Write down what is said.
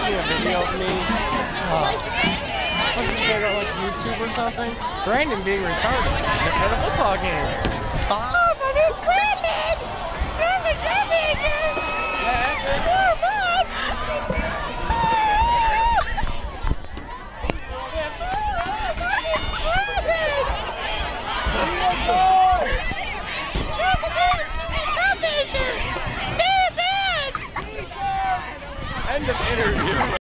me a video of me. What's this guy got like YouTube or something? Brandon being retarded at a football game. Oh, my name's Brandon!